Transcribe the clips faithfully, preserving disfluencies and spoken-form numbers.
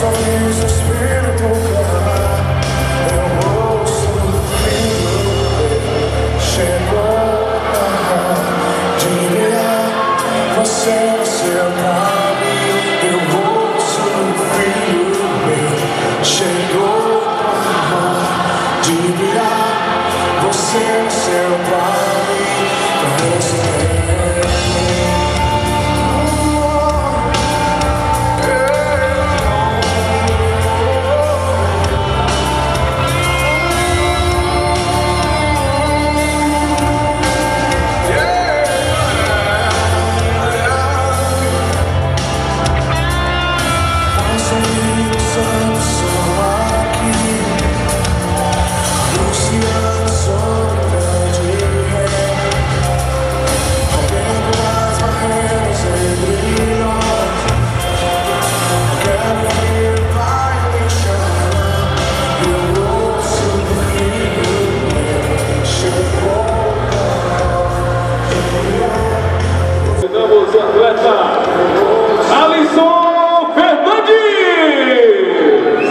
sorriso, espírito claro, eu ouço o frio, chegou a hora de brilhar, você nasceu pra mim, eu ouço o frio, chegou a hora de brilhar, você nasceu pra mim, pra receber. O atleta Alisson Fernandes.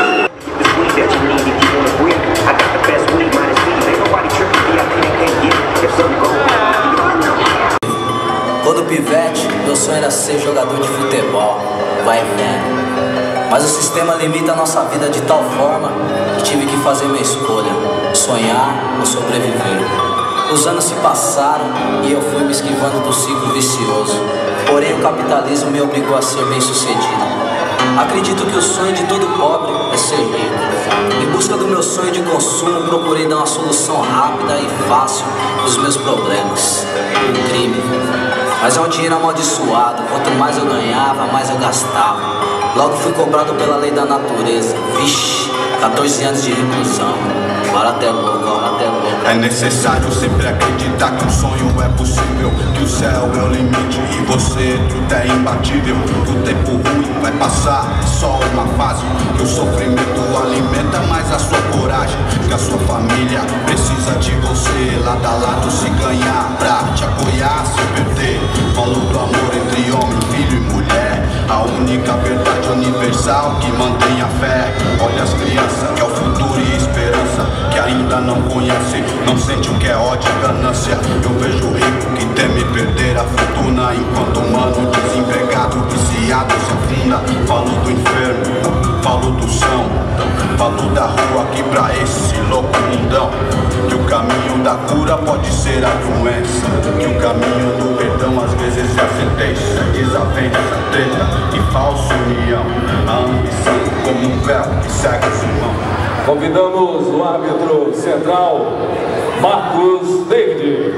Quando pivete, meu sonho era ser jogador de futebol, vai vendo. Mas o sistema limita a nossa vida de tal forma que tive que fazer minha escolha, sonhar ou sobreviver. Os anos se passaram e eu fui me esquivando do ciclo vicioso. Porém, o capitalismo me obrigou a ser bem sucedido. Acredito que o sonho de todo pobre é ser rico. Em busca do meu sonho de consumo, procurei dar uma solução rápida e fácil dos meus problemas. O crime. Mas é um dinheiro amaldiçoado. Quanto mais eu ganhava, mais eu gastava. Logo fui cobrado pela lei da natureza. Vixe, quatorze anos de reclusão. Barato é louco, barato é louco. É necessário sempre acreditar que um sonho é possível, que o céu é o limite e você tudo é imbatível, que o tempo ruim vai passar, é só uma fase, que o sofrimento alimenta mais a sua coragem, que a sua família precisa de você, lado a lado se ganhar, pra te apoiar se perder. Falo do amor entre homem, filho e mulher, a única verdade universal que mantém a fé. Olha as crianças, que é o futuro e esperança, que ainda não conhece, não sente o que é ódio e ganância. Eu vejo o rico que teme perder a fortuna, enquanto o humano desempregado, viciado se afunda. Falo do inferno, falo do chão, falo da rua aqui pra esse louco mundão. Que o caminho da cura pode ser a doença, que o caminho do perdão às vezes é a sentença. Desavença, treta e falsa união, a ambição como um véu que cega os irmãos. Convidamos o árbitro central, Marcos David.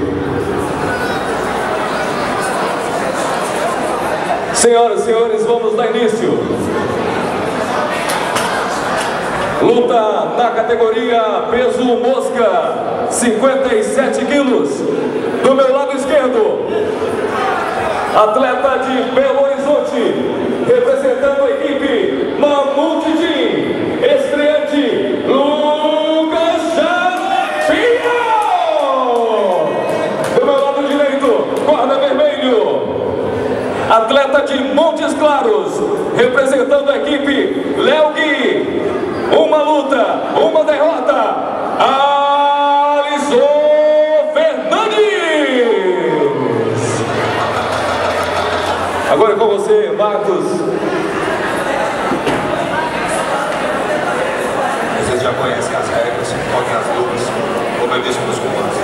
Senhoras e senhores, vamos dar início. Luta na categoria peso mosca, cinquenta e sete quilos. Do meu lado esquerdo, atleta de Belo Horizonte, representando a equipe Mamute Team, estreante Lucas Chapinho. Do meu lado direito, corda vermelho, atleta de Montes Claros, representando a equipe Léo Gui. Uma luta, uma derrota, Alisson Fernandes. Agora é com você, Marcos. Vocês já conhecem as regras, toquem as luvas, obedeçam os comandos.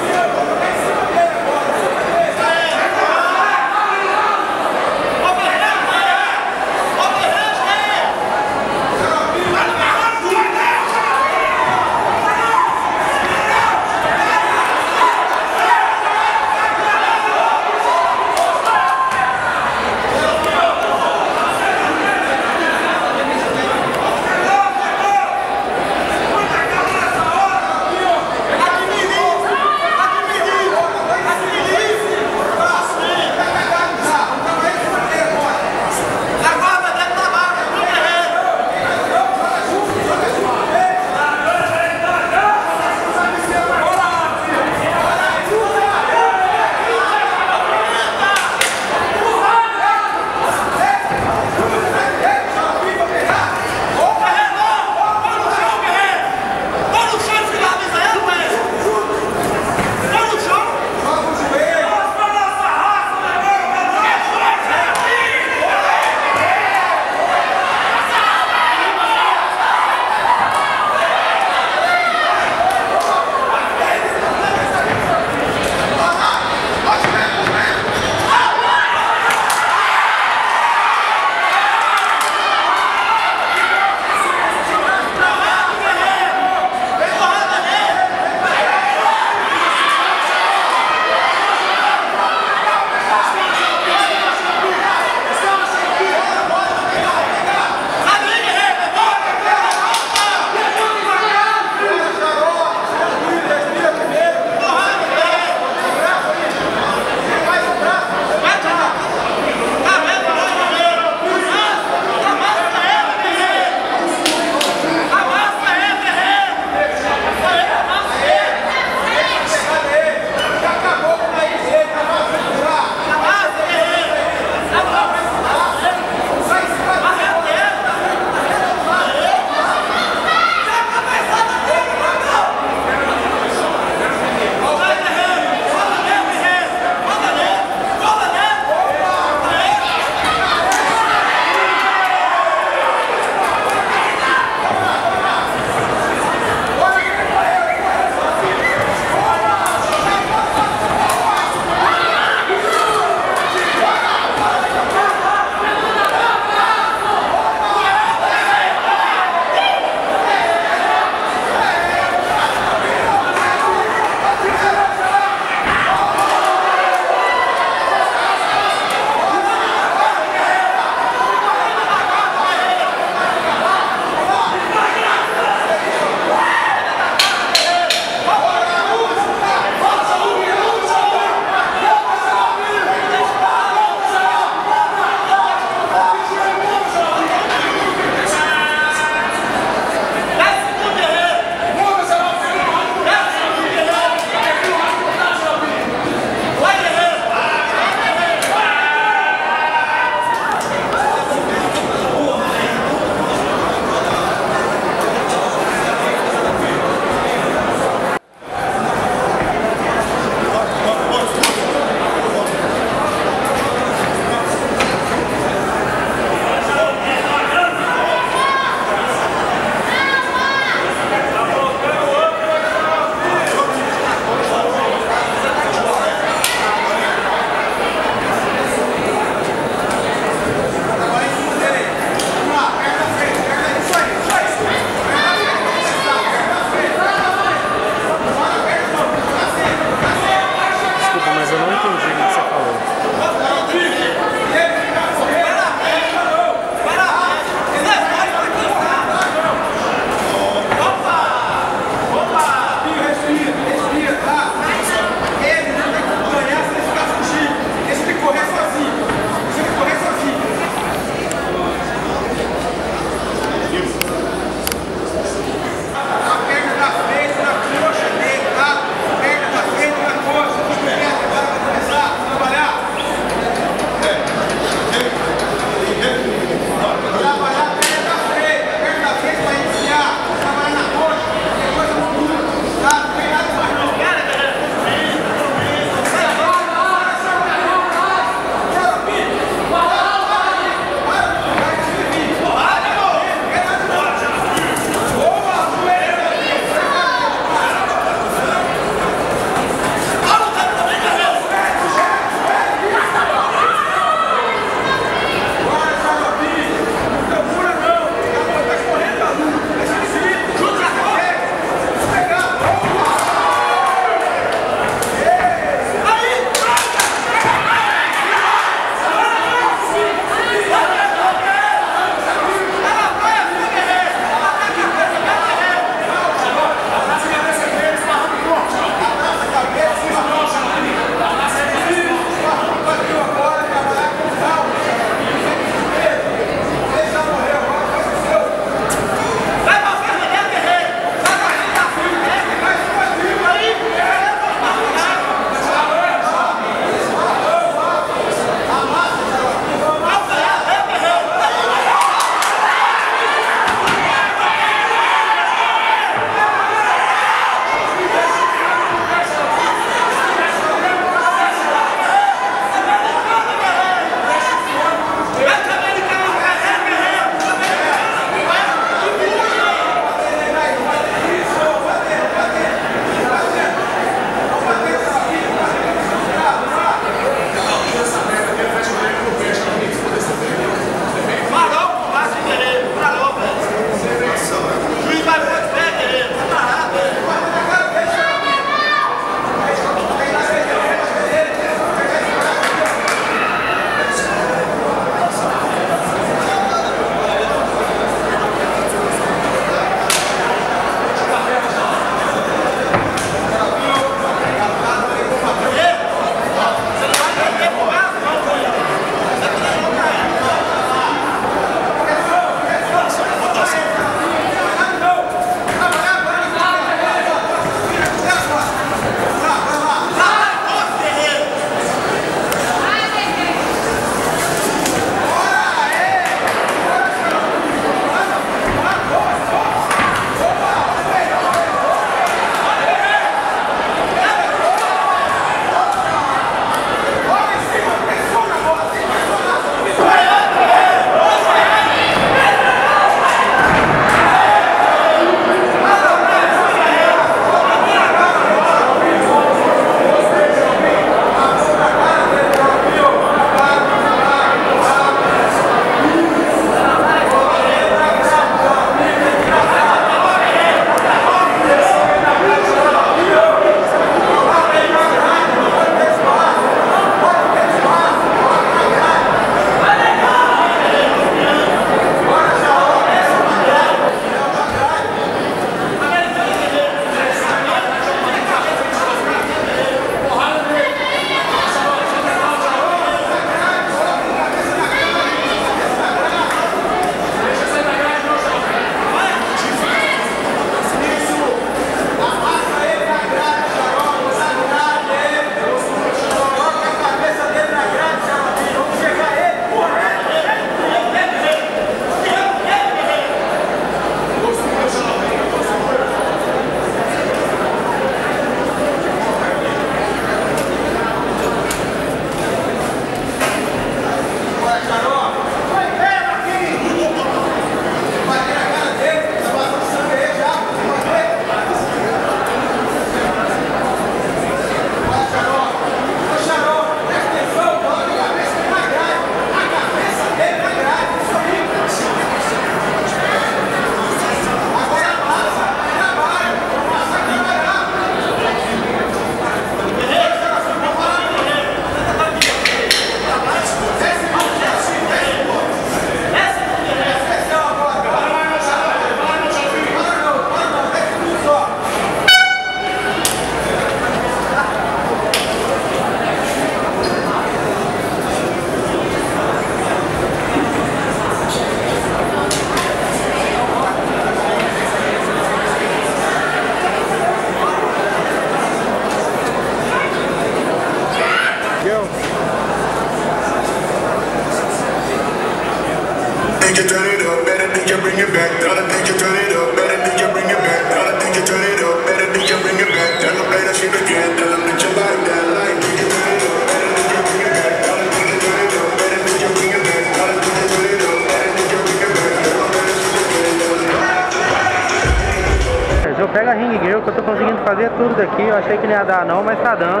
Mas eu pego a ring girl, que eu tô conseguindo fazer tudo daqui. Eu achei que não ia dar não, mas tá dando.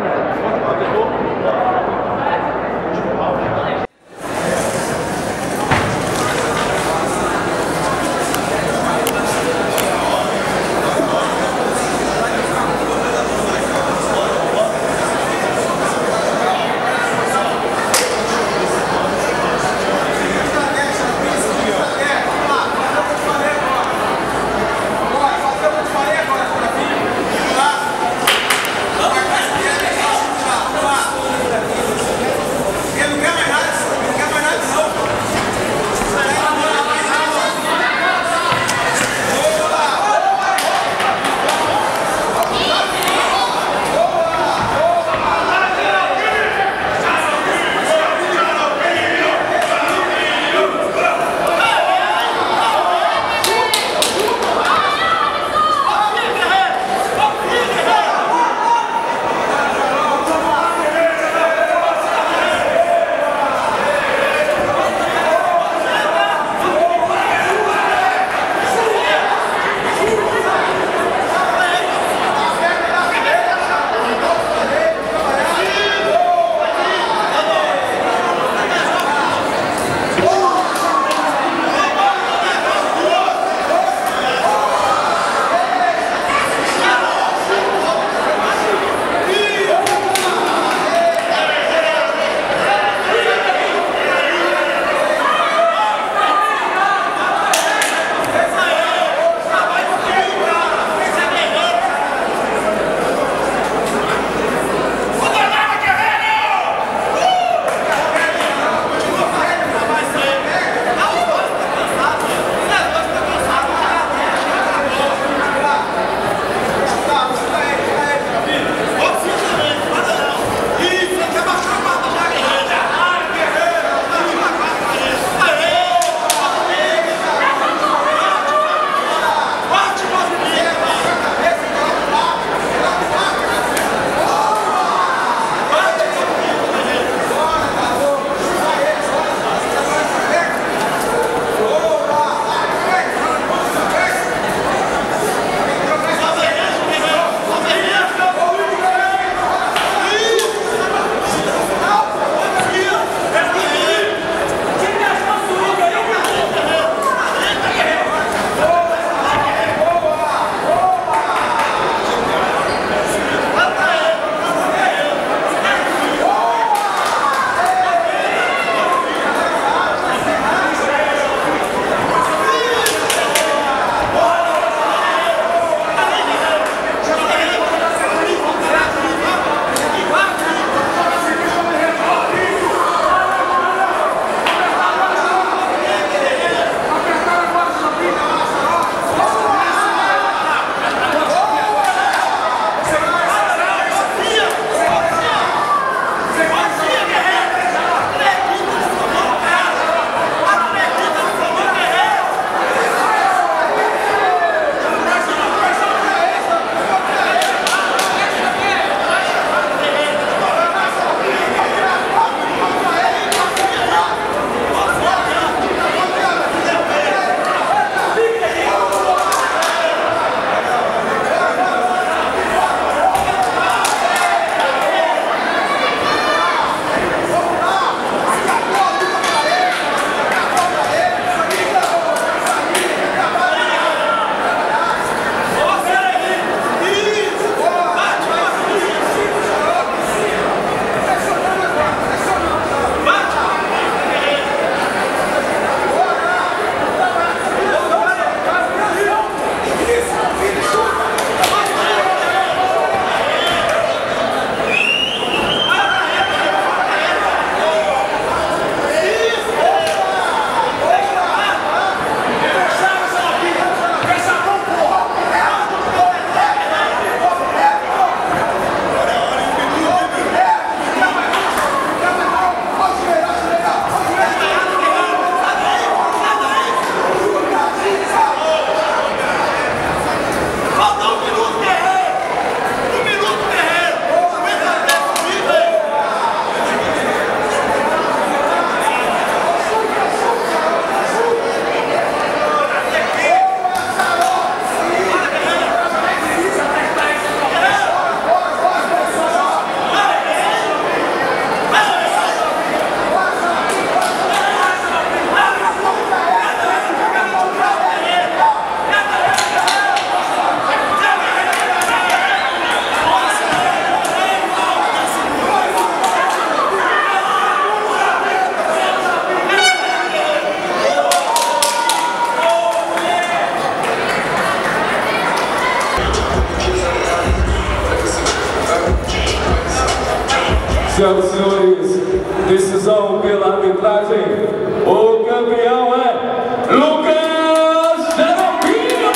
Senhoras e senhores, decisão pela arbitragem. O campeão é Lucas Xaropinho!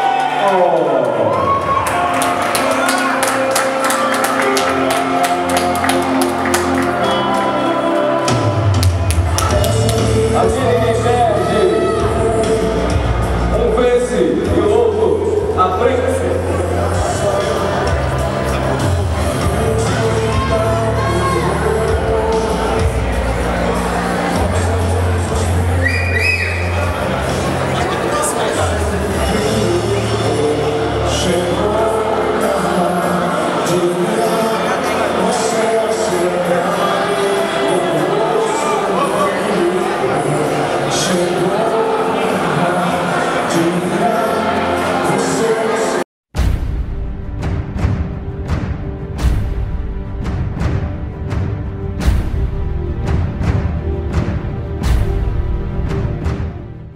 Aqui ninguém perde. Um vence e o outro aprende.